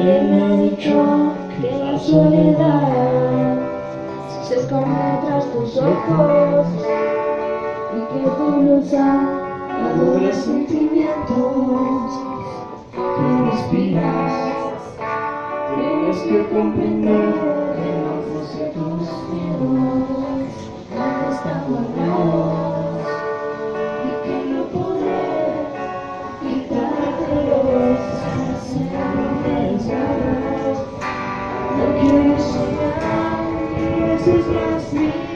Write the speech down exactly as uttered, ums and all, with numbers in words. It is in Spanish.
Alguien me ha dicho que la soledad se esconde tras tus ojos y que tú nos has los sentimientos que respiras. Tienes que comprender que lejos de tus miedos aún están guardados y que no podré quitártelos para siempre desgarrados. No quiero soñar mil veces más.